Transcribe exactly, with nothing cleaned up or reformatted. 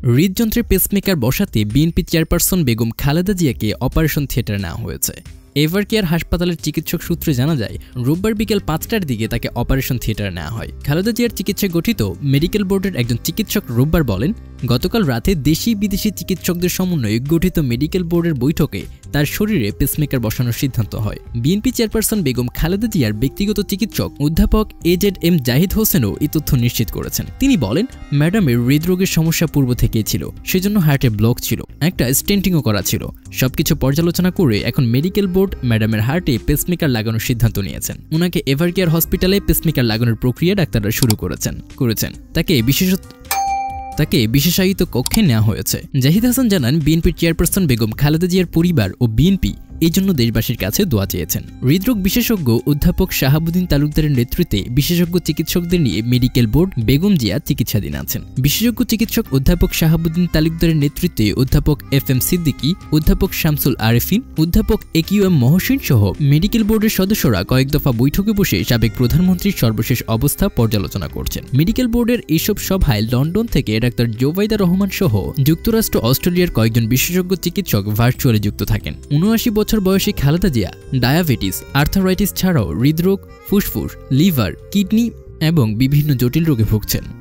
হৃদযন্ত্রে pacemaker বসাতে BNP chairperson Begum Khaleda জিয়াকে operation থিয়েটারে নেওয়া হয়েছে। এভার কেয়ার হাসপাতালের চিকিৎসক সূত্রে জানা যায়, রোববার বিকেল পাঁচটার দিকে তাকে অপারেশন থিয়েটারে নেওয়া হয়। খালেদা জিয়ার চিকিৎসায় গঠিত মেডিকেল বোর্ডের একজন চিকিৎসক রোববার বলেন, গতকাল রাতে দেশি বিদেশি চিকিৎসকদের সমন্বয়ে গঠিত মেডিকেল বোর্ডের বৈঠকে তার শরীরে পেসমেকার বসানোর সিদ্ধান্ত হয়। বিএনপি চেয়ারপারসন বেগম খালেদা জিয়ার ব্যক্তিগত চিকিৎসক অধ্যাপক এজেড এম জাহিদ হোসেনও এই তথ্য নিশ্চিত করেছেন। তিনি বলেন, ম্যাডামের হৃদরোগের সমস্যা পূর্ব থেকেই ছিল, সেজন্য হার্টে ব্লক ছিল, একটা স্টেন্টিংও করা ছিল। সবকিছু পর্যালোচনা করে এখন মেডিকেল বোর্ড ম্যাডামের হার্টে পেসমেকার লাগানোর সিদ্ধান্ত নিয়েছেন। ওনাকে এভার কেয়ার হসপিটালে পেসমেকার লাগানোর প্রক্রিয়া ডাক্তাররা শুরু করেছেন করেছেন তাকে বিশেষত তাকে বিশেষায়িত কক্ষে নেওয়া হয়েছে। জাহিদ হাসান জানান, বিএনপির চেয়ারপারসন বেগম খালেদা জিয়ার পরিবার ও বিএনপি এই জন্য দেশবাসীর কাছে দোয়া চেয়েছেন। হৃদরোগ বিশেষজ্ঞ অধ্যাপক শাহাবুদ্দিন তালুকদারের নেতৃত্বে বিশেষজ্ঞ চিকিৎসকদের নিয়ে মেডিকেল বোর্ড বেগম জিয়া চিকিৎসাধীন আছেন। বিশেষজ্ঞ চিকিৎসক অধ্যাপক শাহাবুদ্দিন তালুকদারের নেতৃত্বে অধ্যাপক এফ এম সিদ্দিকী, অধ্যাপক শামসুল আরেফিন, অধ্যাপক এ কিউ এম মহসিন সহ মেডিকেল বোর্ডের সদস্যরা কয়েক দফা বৈঠকে বসে সাবেক প্রধানমন্ত্রীর সর্বশেষ অবস্থা পর্যালোচনা করছেন। মেডিকেল বোর্ডের এইসব সভায় লন্ডন থেকে ডাক্তার জোবাইদা রহমান সহ যুক্তরাষ্ট্র, অস্ট্রেলিয়ার কয়েকজন বিশেষজ্ঞ চিকিৎসক ভার্চুয়ালি যুক্ত থাকেন। উনআশি বছর বয়সী খালেদা জিয়া ডায়াবেটিস, আর্থারাইটিস ছাড়াও হৃদরোগ, ফুসফুস, লিভার, কিডনি এবং বিভিন্ন জটিল রোগে ভুগছেন।